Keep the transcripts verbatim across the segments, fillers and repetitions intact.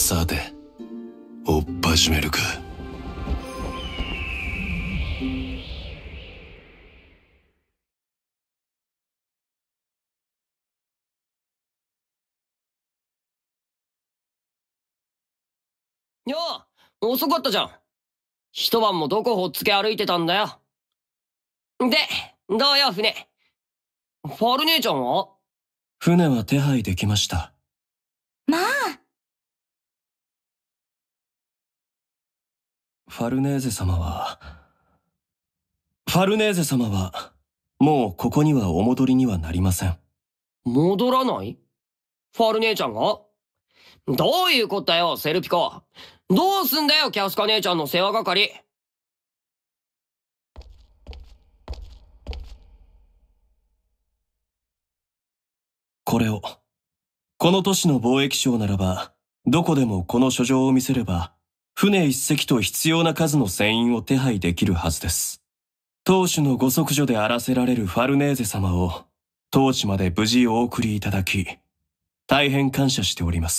さて、追っ始めるか。 よう、遅かったじゃん。一晩もどこほっつけ歩いてたんだよ。で、どうよ、船。ファル姉ちゃんは？ 船は手配できました。 まあ。 ファルネーゼ様は、ファルネーゼ様は、もうここにはお戻りにはなりません。 戻らない？ファル姉ちゃんが？どういうこったよ、セルピコ。どうすんだよ、キャスカ姉ちゃんの世話係。 これを、この都市の貿易商ならば、どこでもこの書状を見せれば、船一隻と必要な数の船員を手配できるはずです。当主のご息女であらせられるファルネーゼ様を、当地まで無事お送りいただき、大変感謝しております。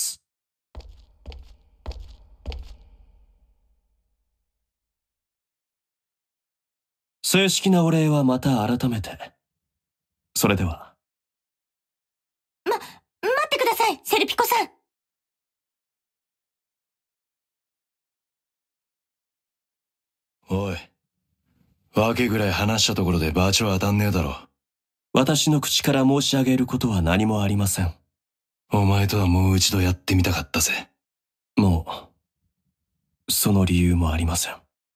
正式なお礼はまた改めて。それでは。 ま、待ってください、セルピコさん。 おい。訳ぐらい話したところでバチは当たんねえだろ。 私の口から申し上げることは何もありません。 お前とはもう一度やってみたかったぜ。 もう、その理由もありません。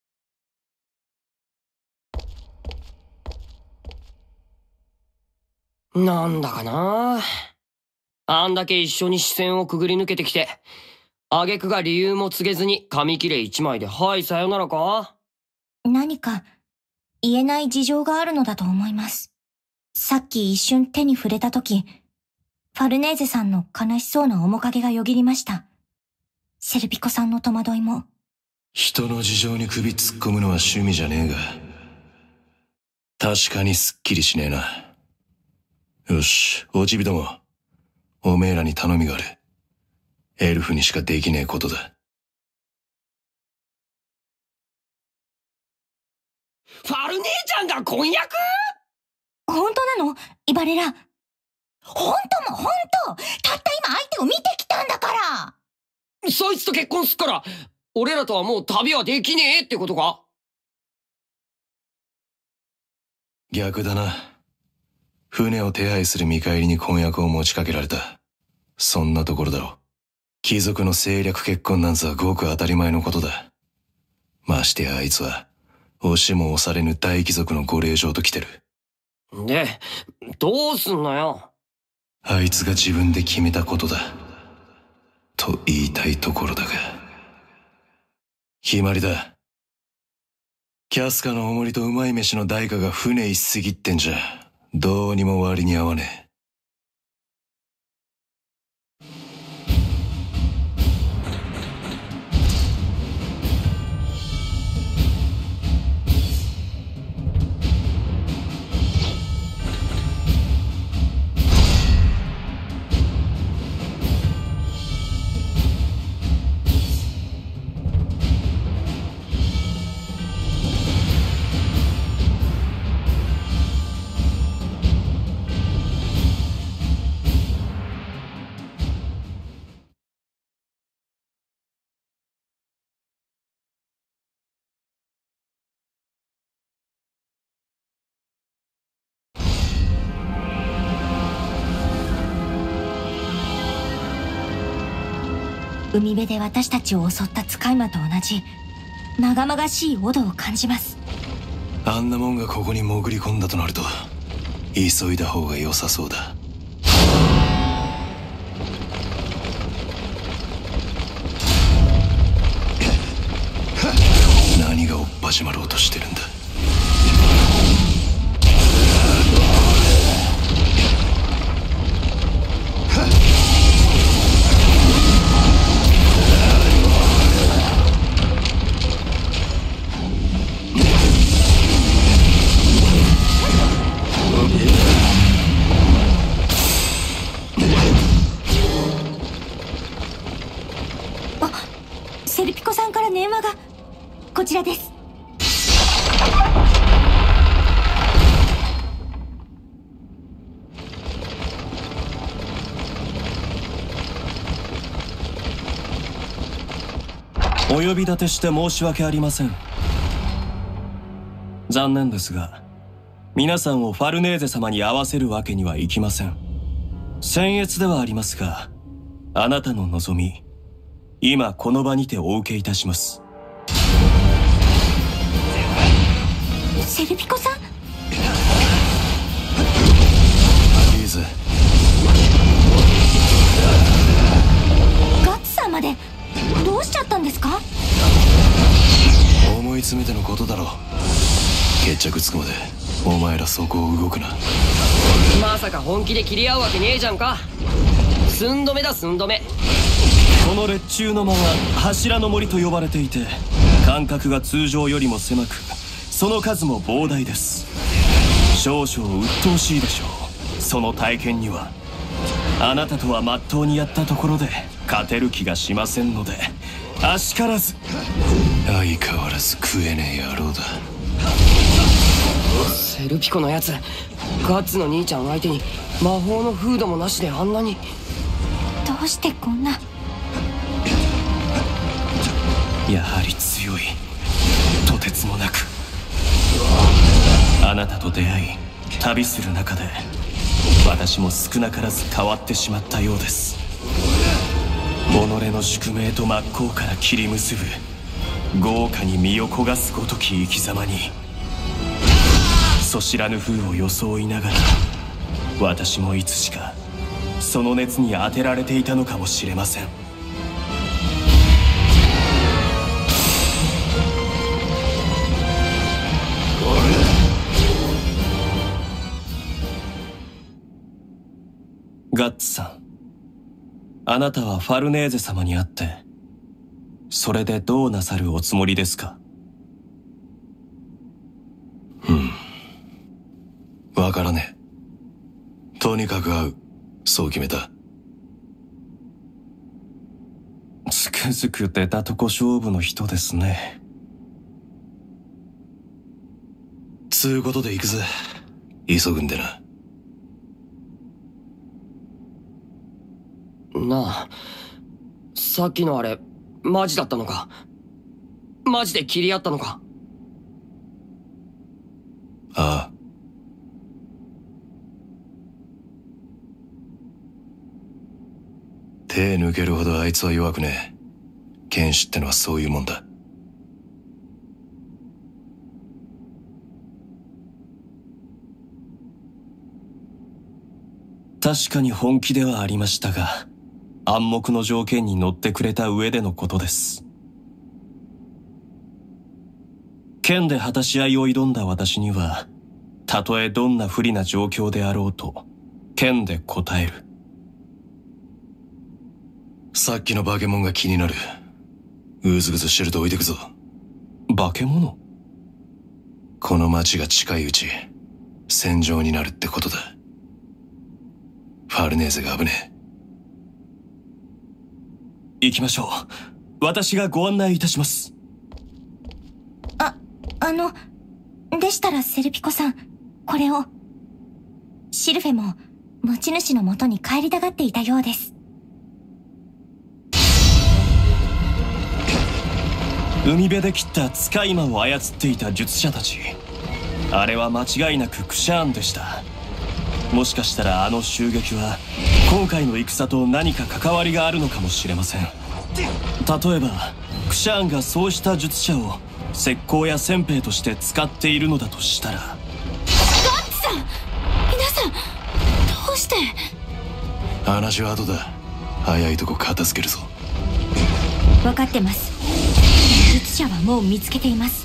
なんだかな。あんだけ一緒に視線をくぐり抜けてきて、挙句が理由も告げずに紙切れ一枚ではいさよならか？ 何か言えない事情があるのだと思います。さっき一瞬手に触れたとき、ファルネーゼさんの悲しそうな面影がよぎりました。セルピコさんの戸惑いも。 人の事情に首突っ込むのは趣味じゃねえが、確かにすっきりしねえな。よし、おちびども。おめえらに頼みがある。エルフにしかできねえことだ。 ファル姉ちゃんが婚約？ 本当なの？イバレラ。本当も本当。たった今相手を見てきたんだから。 そいつと結婚すっから、俺らとはもう旅はできねえってことか？ 逆だな。船を手配する見返りに婚約を持ちかけられた。そんなところだろう。貴族の政略結婚なんざはごく当たり前のことだ。ましてやあいつは、押しも押されぬ大貴族のご令嬢と来てる。 で、どうすんのよ。 あいつが自分で決めたことだ。と言いたいところだが。決まりだ。キャスカのおもりとうまい飯の代価が船一隻ってんじゃ、どうにも割に合わねえ。 海辺で私たちを襲った使い魔と同じ、まがまがしいオドを感じます。 あんなもんがここに潜り込んだとなると、急いだ方が良さそうだ。何が追っ始まろうとしてるんだ。 あ、 こちらです。 お呼び立てして申し訳ありません。残念ですが、皆さんをファルネーゼ様に会わせるわけにはいきません。僭越ではありますが、あなたの望み、今この場にてお受けいたします。 セルピコさん？ リーズ。 ガッツさんまでどうしちゃったんですか？ 思い詰めてのことだろう。決着つくまでお前らそこを動くな。 まさか本気で切り合うわけねえじゃんか。寸止めだ寸止め。 この列柱の間は柱の森と呼ばれていて、間隔が通常よりも狭く、その数も膨大です。少々鬱陶しいでしょう。その体験にはあなたとはまっとうにやったところで勝てる気がしませんので、あしからず。 相変わらず食えねえ野郎だ。 セルピコのやつ、ガッツの兄ちゃん相手に魔法のフードもなしであんなに。 どうしてこんな。 やはり強い。とてつもなく。あなたと出会い旅する中で、私も少なからず変わってしまったようです。己の宿命と真っ向から切り結ぶ豪華に身を焦がすごとき生き様に、そ知らぬ風を装いながら、私もいつしかその熱に当てられていたのかもしれません。ガッツさん、あなたはファルネーゼ様に会って、それでどうなさるおつもりですか？ うん。わからねえ。とにかく会う。そう決めた。 つくづく出たとこ勝負の人ですね。 つうことで行くぜ。急ぐんでな。 なあ、さっきのあれマジだったのか？マジで切り合ったのか？ ああ。手抜けるほどあいつは弱くねえ。剣士ってのはそういうもんだ。 確かに本気ではありましたが、暗黙の条件に乗ってくれた上でのことです。剣で果たし合いを挑んだ私には、たとえどんな不利な状況であろうと、剣で答える。 さっきの化け物が気になる。うずぐずしてると置いてくぞ。 化け物？ この町が近いうち、戦場になるってことだ。ファルネーゼが危ねえ。行きましょう。私がご案内いたします。 あ、あの、でしたらセルピコさん、これを。シルフェも持ち主の元に帰りたがっていたようです。 海辺で切った使い魔を操っていた術者たち。あれは間違いなくクシャーンでした。もしかしたらあの襲撃は今回の戦と何か関わりがあるのかもしれません。例えばクシャーンがそうした術者を石膏や戦兵として使っているのだとしたら。ガッツさん、皆さんどうして。 話は後だ。早いとこ片付けるぞ。 分かってます。術者はもう見つけています。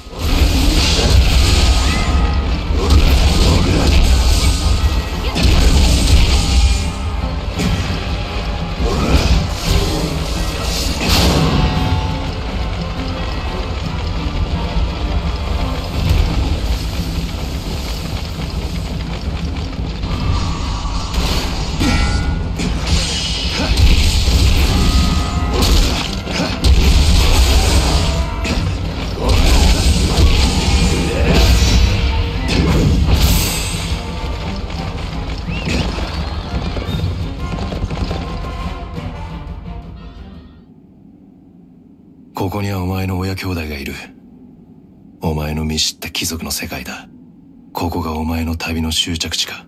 こにはお前の親兄弟がいる。お前の見知った貴族の世界だ。ここがお前の旅の終着地か。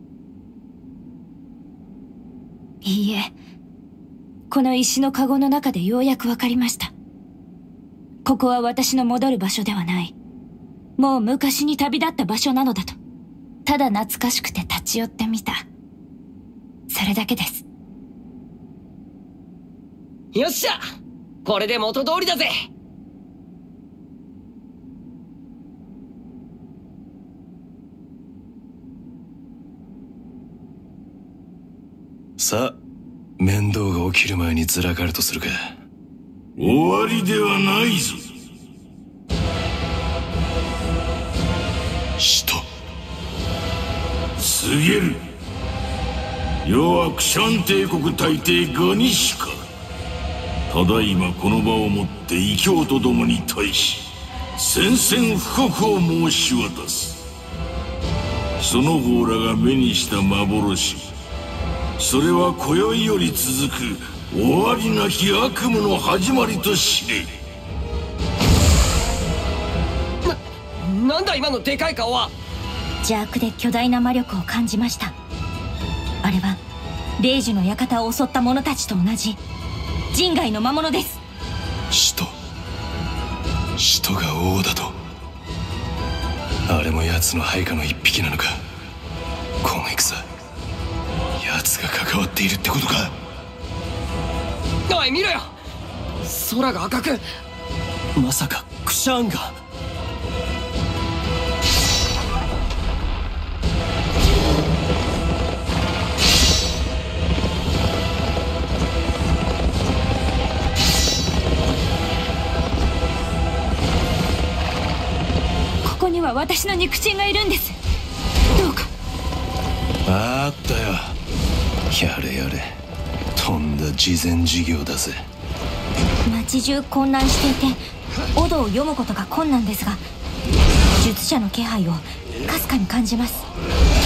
いいえ、この石の籠の中でようやくわかりました。ここは私の戻る場所ではない。もう昔に旅立った場所なのだと。ただ懐かしくて立ち寄ってみた。それだけです。 よっしゃ、これで元通りだぜ。 さあ、面倒が起きる前にずらかるとするか。 終わりではないぞ。 使徒告げる。世はクシャン帝国大帝ガニシュか。ただいまこの場をもって異教徒どもに対し宣戦布告を申し渡す。その方らが目にした幻、それは今宵より続く終わりなき悪夢の始まりと知れ。 な、なんだ今のでかい顔は。 邪悪で巨大な魔力を感じました。あれは霊樹の館を襲った者たちと同じ人外の魔物です。 使徒使徒が王だと。あれも奴の配下の一匹なのか。この戦、奴が関わっているってことか。 おい見ろよ、空が赤く。 まさかクシャーンが。 ここには私の肉親がいるんです。どうか。 あったよ、やれやれ、とんだ慈善事業だぜ。 街中混乱していてオドを読むことが困難ですが、術者の気配をかすかに感じます。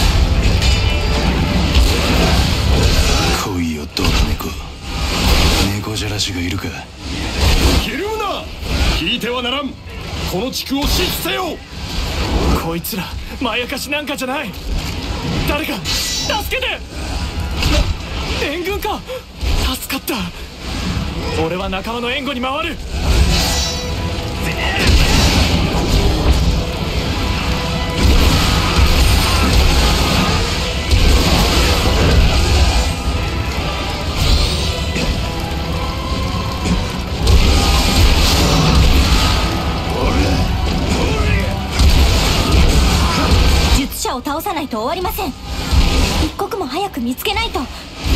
来いよドラ猫。猫じゃらしがいるか。 ひるむな、聞いてはならん。この地区を支持せよ。 こいつらまやかしなんかじゃない。誰か助けて。な、援軍か。助かった。俺は仲間の援護に回る。 術者を倒さないと終わりません。一刻も早く見つけないと。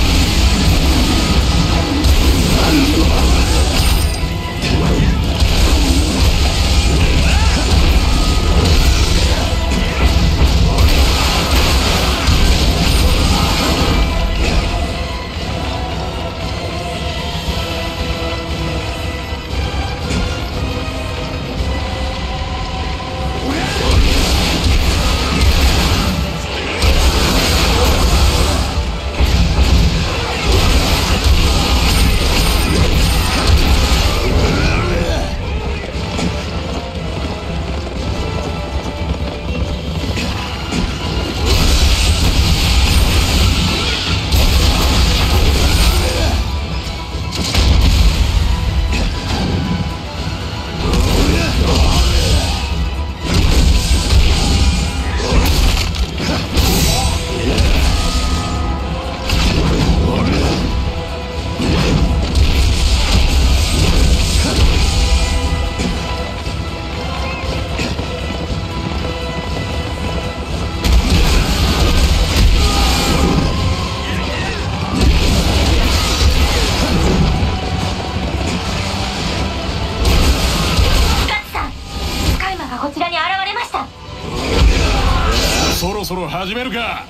そろそろ始めるか。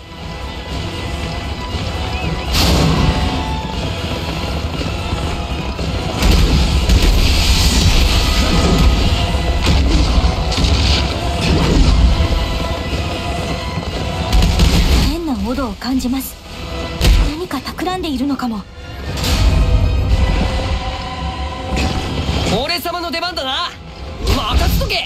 変なオドを感じます。何か企んでいるのかも。 俺様の出番だな。任せとけ。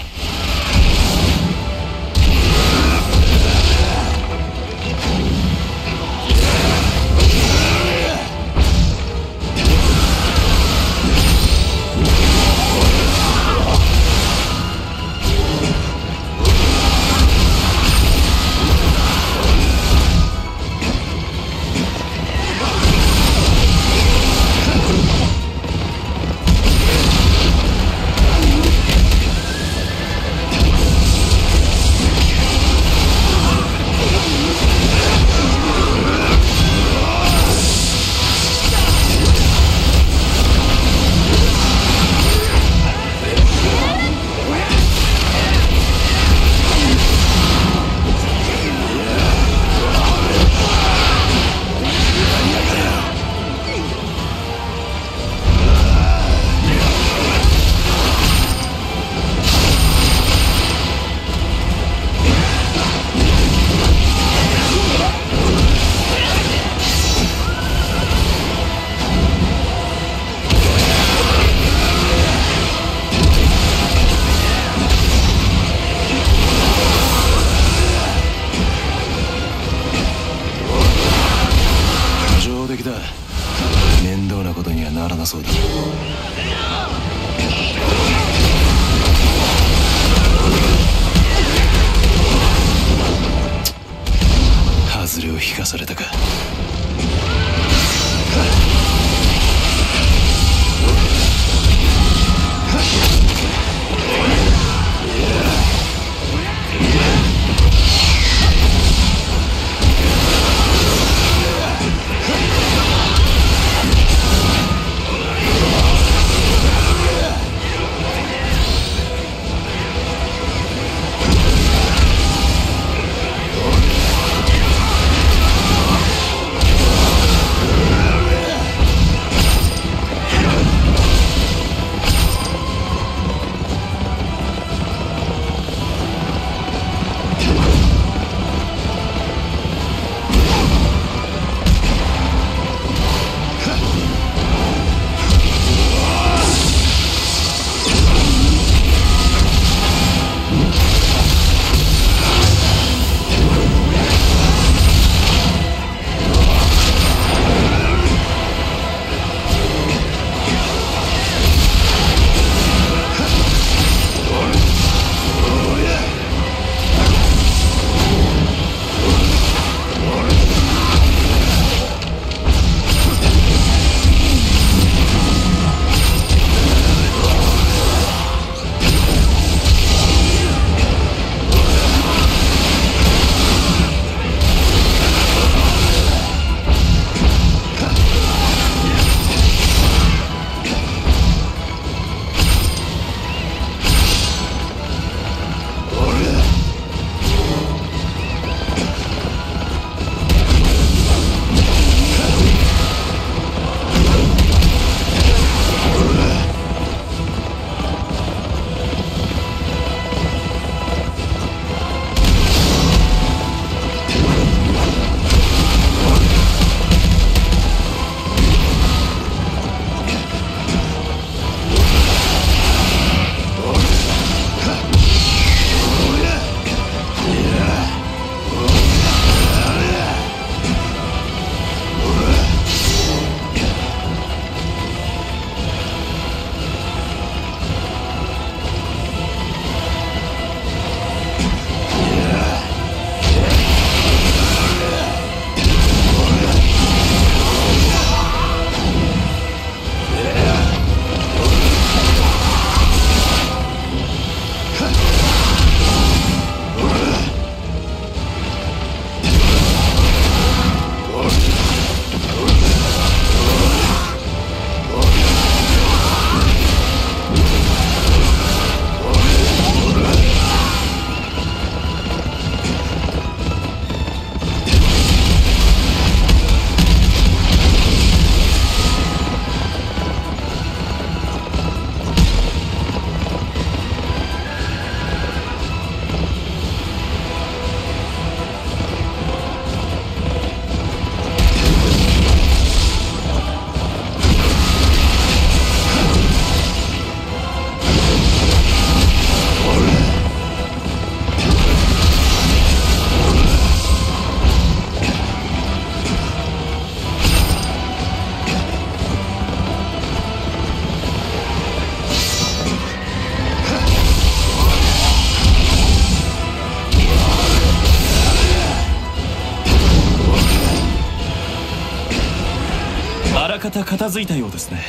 た片付いたようですね。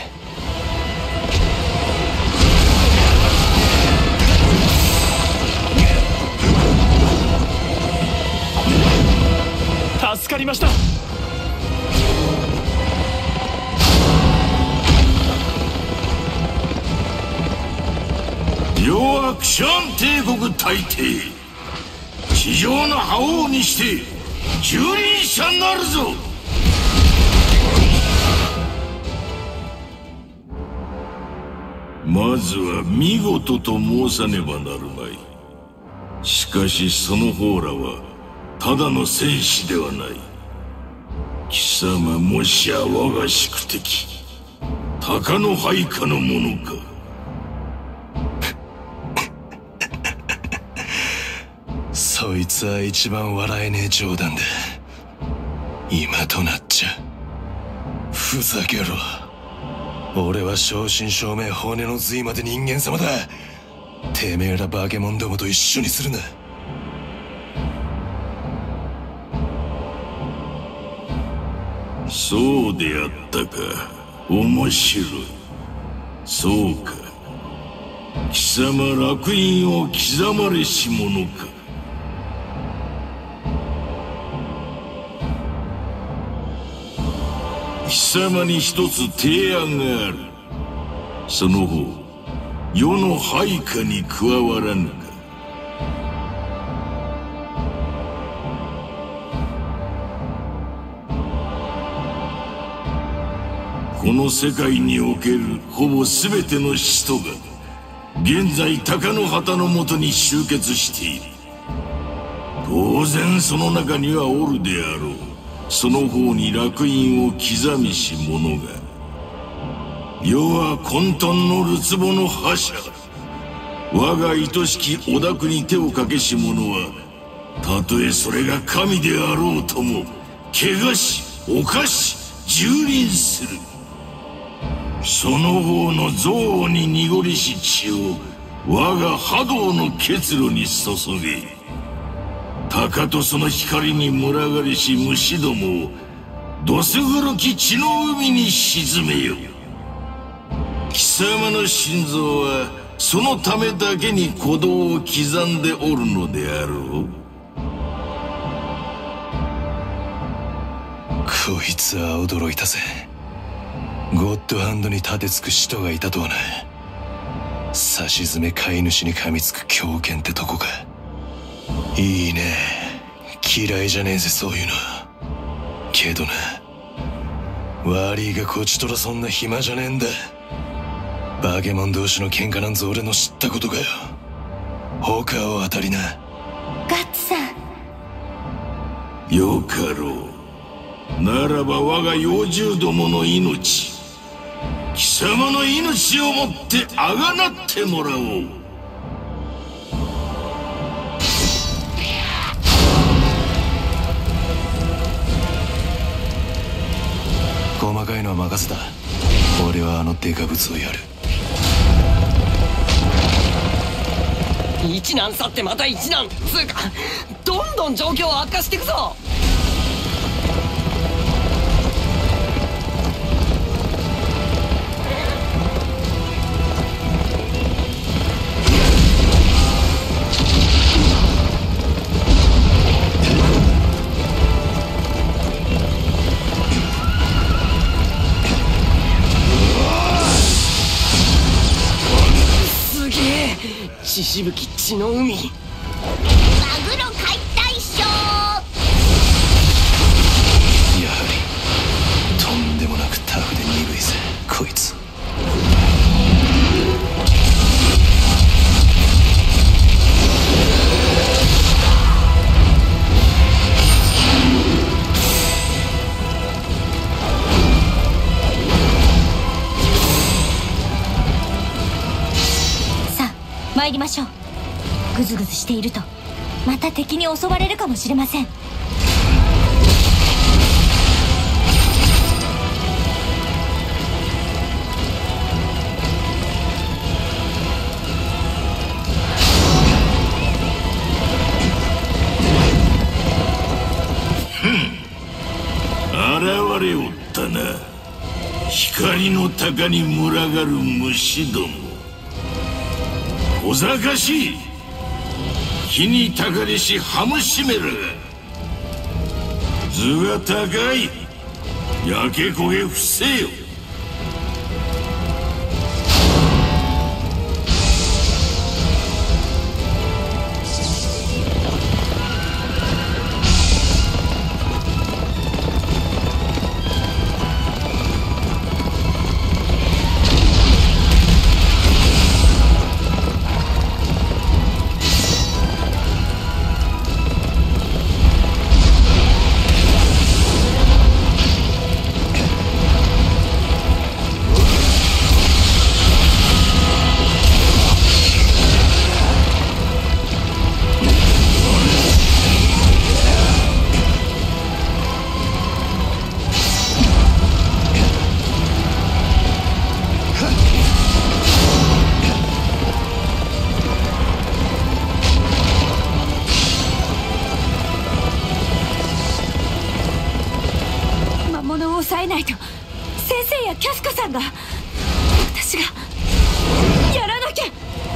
助かりました。 世はクシャン帝国大帝、地上の覇王にして蹂躙者なるぞ。まずは見事と申さねばなるまい。しかしその方らはただの戦士ではない。貴様もしや我が宿敵鷹の配下の者か。 そいつは一番笑えねえ冗談だ。今となっちゃふざけろ。俺は正真正銘骨の髄まで人間様だ。てめえらバケモンどもと一緒にするな。 そうであったか。面白い。そうか、貴様烙印を刻まれし者か。貴様に一つ提案がある。その方、世の配下に加わらぬか。この世界におけるほぼ全ての使徒が現在鷹の旗のもとに集結している。当然その中にはおるであろう、その方に烙印を刻みし者が。世は混沌のるつぼの覇者。我が愛しきお宅に手をかけし者は、たとえそれが神であろうとも汚し犯し蹂躙する。その方の憎悪に濁りし血を我が波動の結露に注げ。鷹とその光に群がりし虫どもをどす黒き血の海に沈めよ。貴様の心臓はそのためだけに鼓動を刻んでおるのであろう。 こいつは驚いたぜ。ゴッドハンドに立てつく使徒がいたとはな。さしずめ飼い主に噛みつく狂犬ってとこか。いいね、嫌いじゃねえぜそういうの。けどな、悪いがこちとらそんな暇じゃねえんだ。バケモン同士の喧嘩なんぞ俺の知ったことかよ。他を当たりな。 ガッツさん。よかろう。ならば我が幼獣どもの命、貴様の命をもってあがなってもらおう。 細かいのは任せた。俺はあのデカブツをやる。 一難去ってまた一難つうか、どんどん状況悪化していくぞ。血しぶき血の海。 マグロ解体ショー。 やはりとんでもなくタフで鈍いぜこいつ。 参りましょう。グズグズしているとまた敵に襲われるかもしれません。 現れおったな。 光の鷹に群がる虫ども、小賢しい火にたかりしハムシメラが、頭が高い焼け焦げ伏せよ。 抑えないと。先生やキャスカさんが。私がやらなきゃ。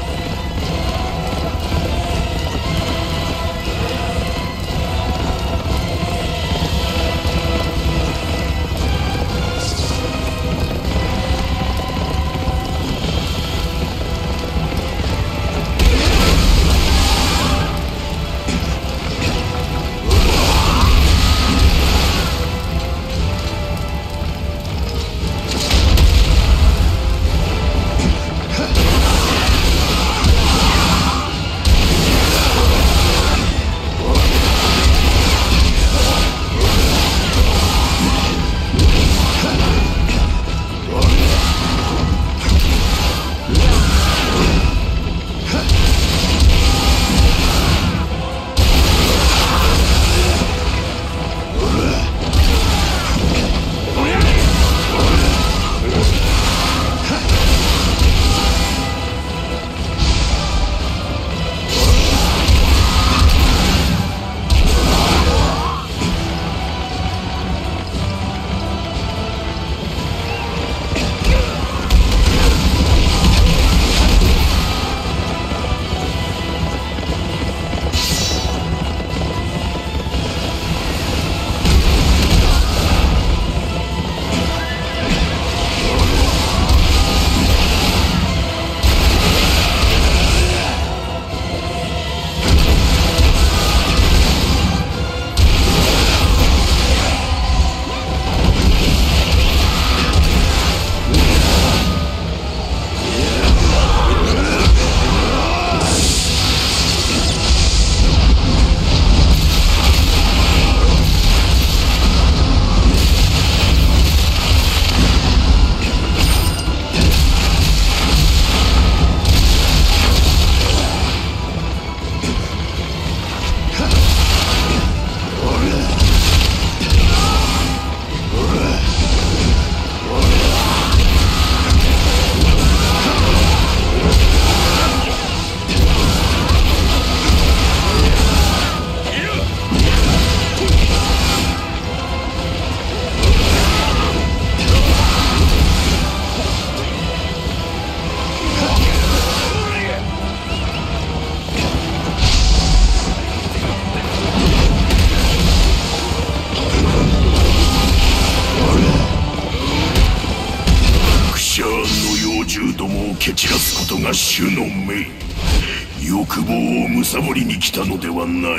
蹴散らすことが主の命。欲望を貪りに来たのではない。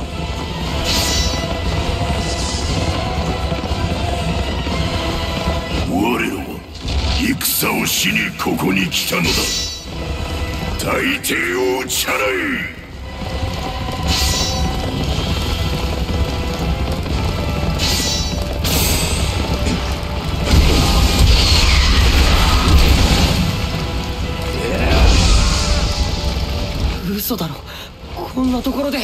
我らは戦をしにここに来たのだ。大帝をチャラい。 嘘だろ、こんなところで。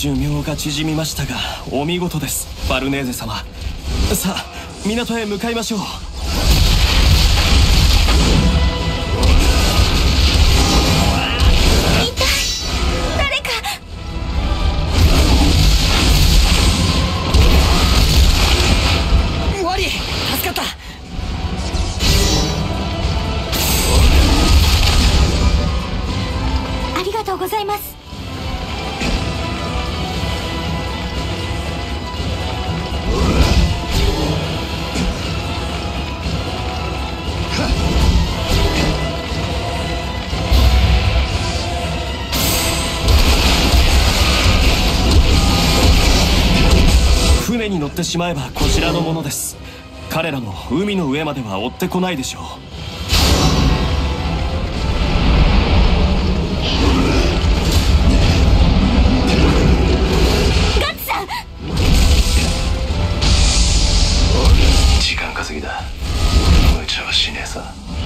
寿命が縮みましたがお見事です、ファルネーゼ様。さあ港へ向かいましょう。 ございます。 船に乗ってしまえばこちらのものです。彼らも海の上までは追ってこないでしょう。 稼ぎだ。無茶はしねえさ。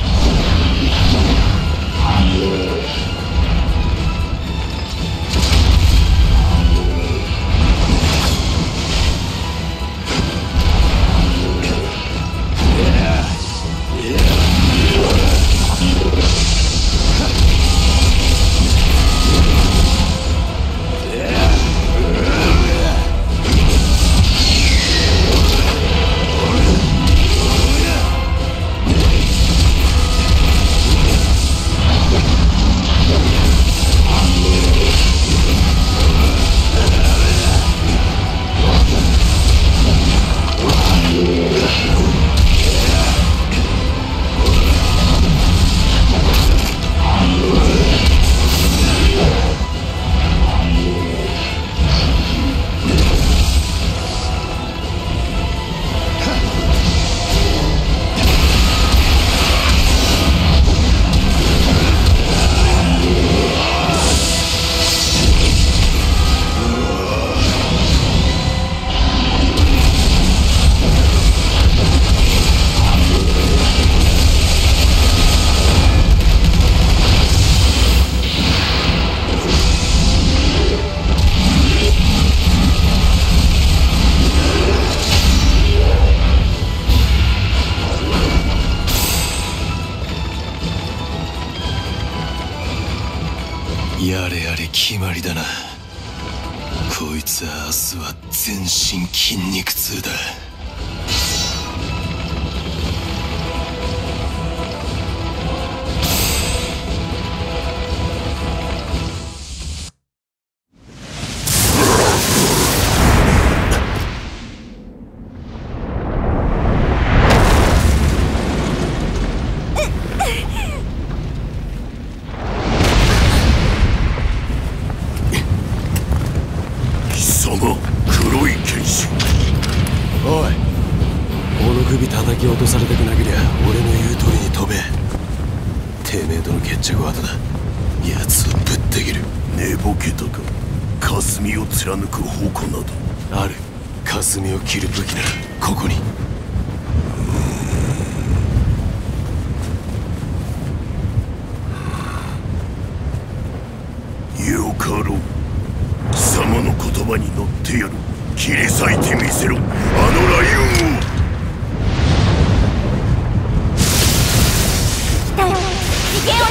やれやれ決まりだな。こいつは明日は全身筋肉痛だ。 黒い剣士。 おい、この首叩き落とされたくなけりゃ俺の言う通りに飛べ。てめえとの決着は後だ。奴をぶった切る。 寝ぼけたか。霞を貫く矛などある。霞を切る武器ならここに。 よかろう。貴様の言葉に乗ってやる。切り裂いてみせろ、あの雷雲を。 来たよ、危険を狙って。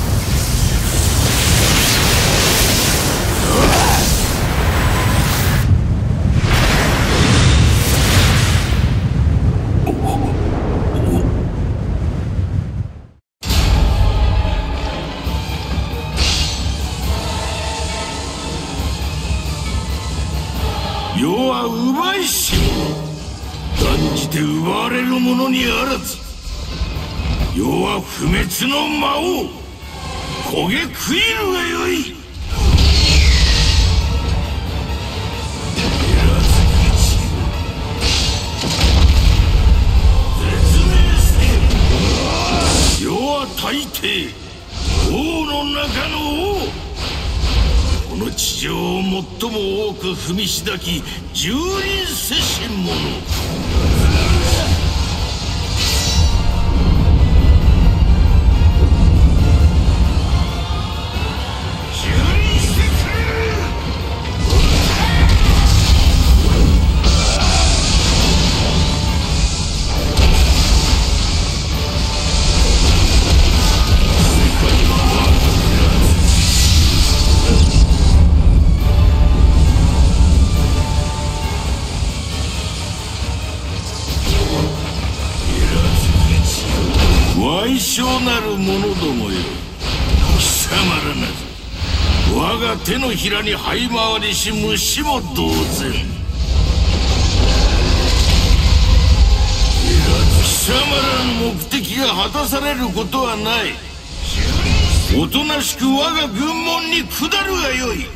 世は奪いし者、断じて奪われるものにあらず。世は不滅の魔王、焦げ食いるがよい。世は大抵王の中の王。この地上を最も多く踏みしだき蹂躙せし者。蹂躙してくれ。 者どもよ、貴様らなど我が手のひらに這い回りし虫も同然。貴様らの目的が果たされることはない。おとなしく我が軍門に下るがよい。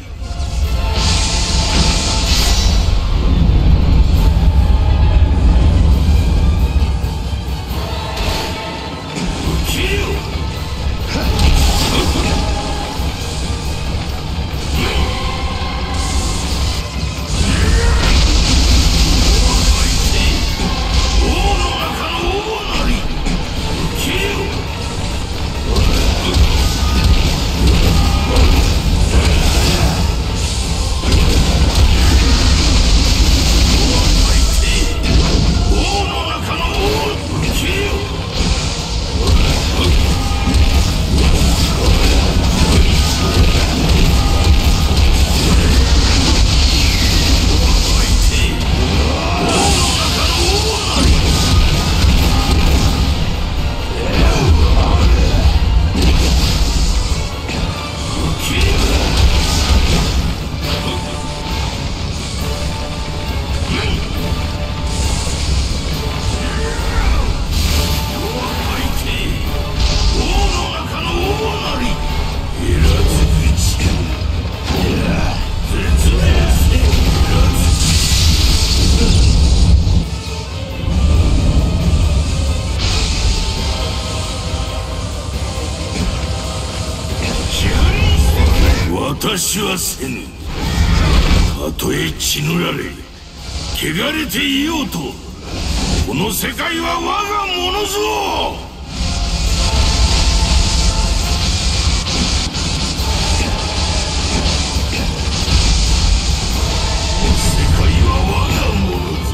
私はせぬ。たとえ血塗られ汚れていようと、この世界は我がものぞ。世界は我がものぞ。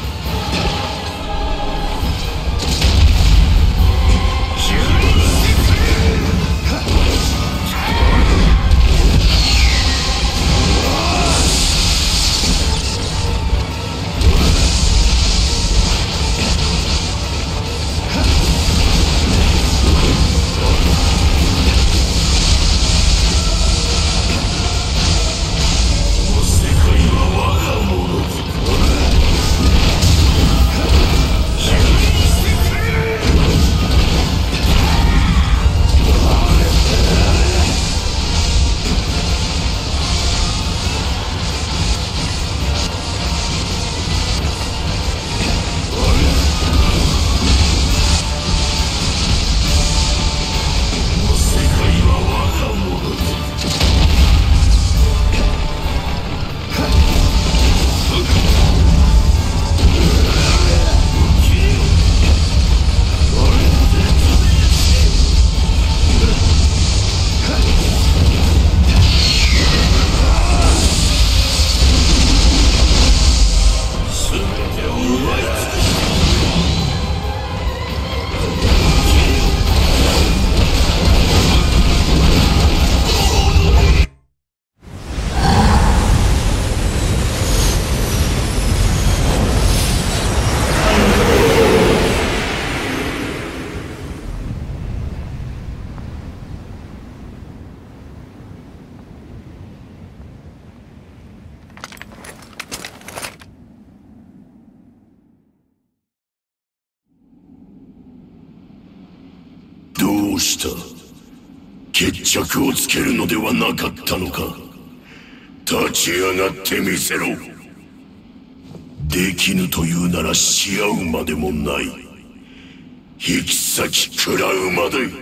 どうした？決着をつけるのではなかったのか？立ち上がってみせろ。できぬというならし合うまでもない。引き裂き食らうまで。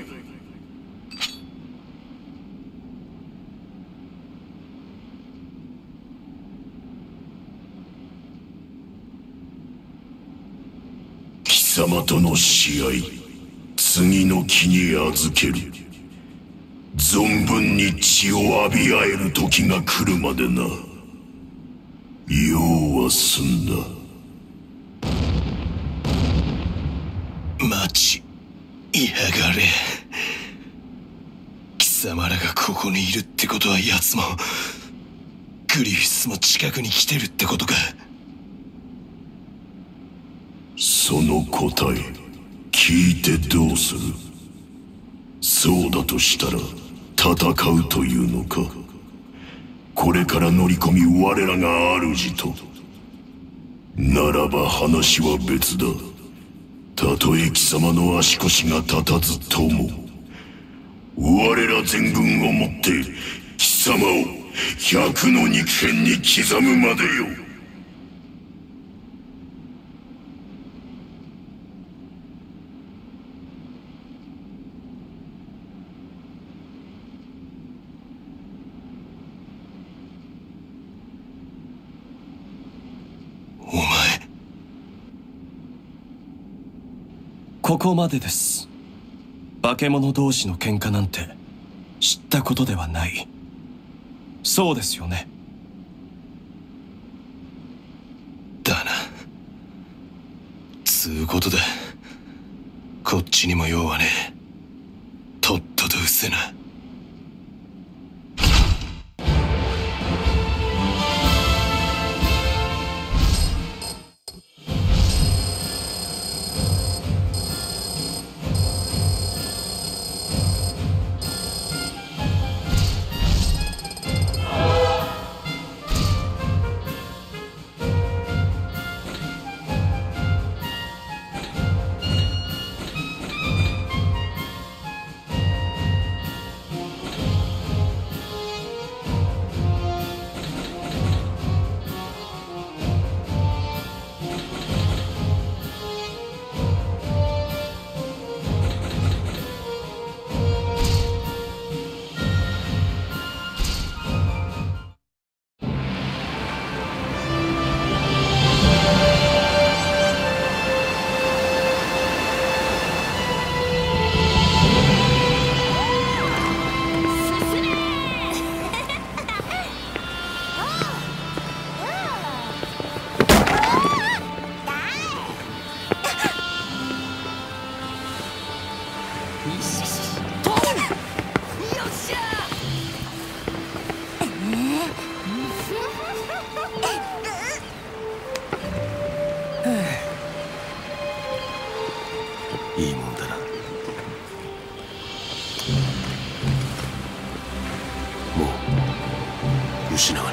貴様との試合、次の木に預ける。存分に血を浴び合える時が来るまでな。用は済んだ。 待ちやがれ。貴様らがここにいるってことは奴もグリフィスも近くに来てるってことか。 その答え聞いてどうする？ そうだとしたら戦うというのか。これから乗り込み我らが主と。ならば話は別だ。たとえ貴様の足腰が立たずとも、我ら全軍をもって貴様を百の肉片に刻むまでよ。 お前。 ここまでです。化け物同士の喧嘩なんて知ったことではない。そうですよね。 だな。つうことだ。こっちにも用はねえ。とっととうせな。 いいもんだな。もう失わない。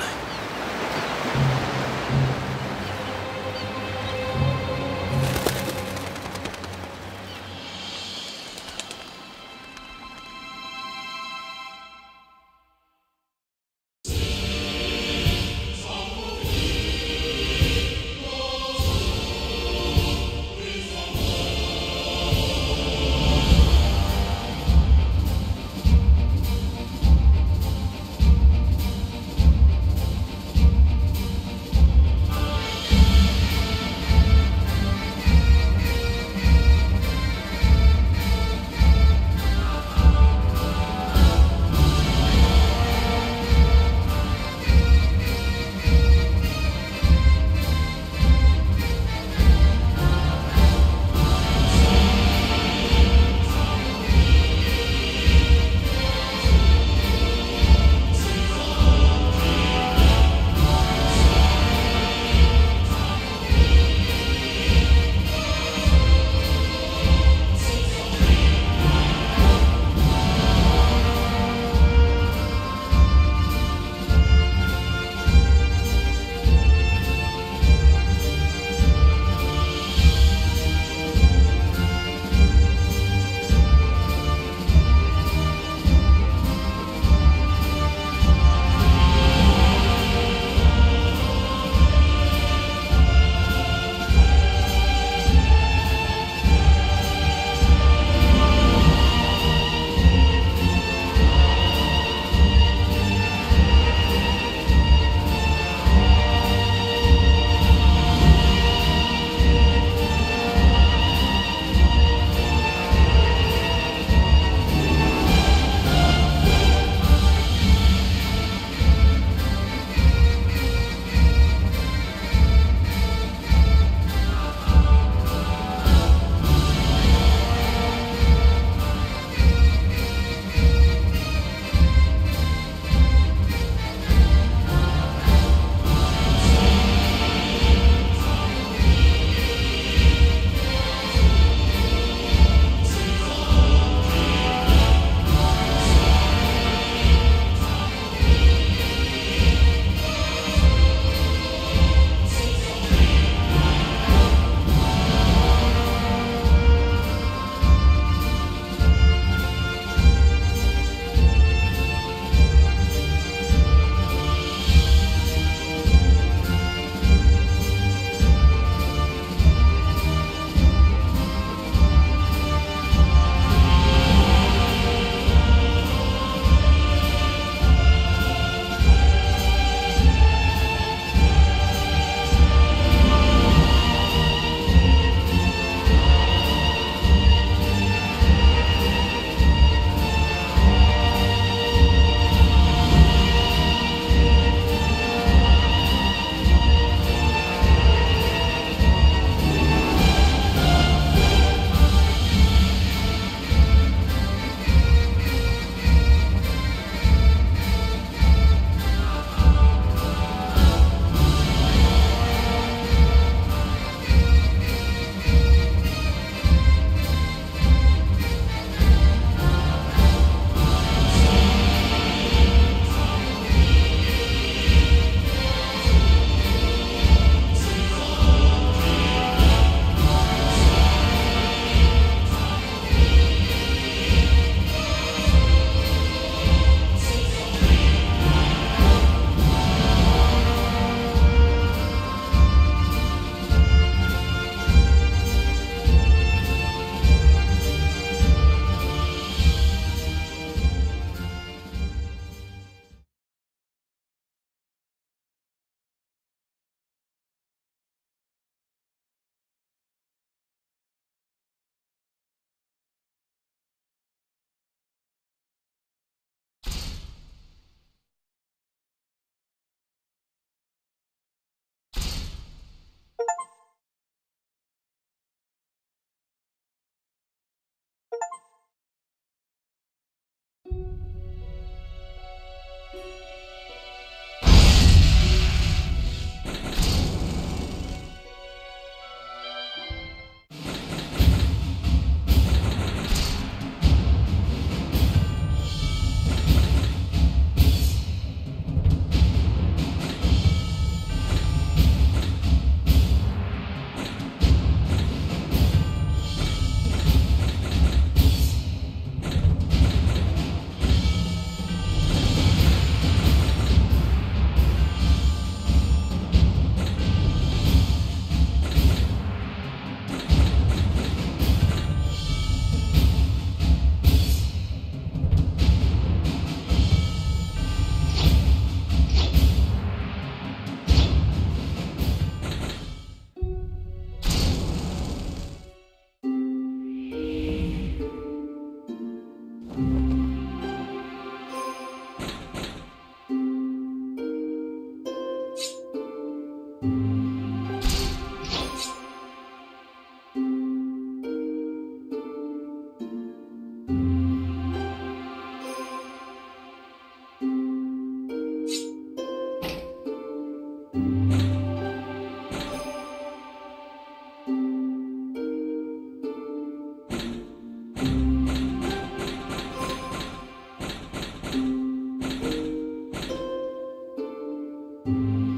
だ。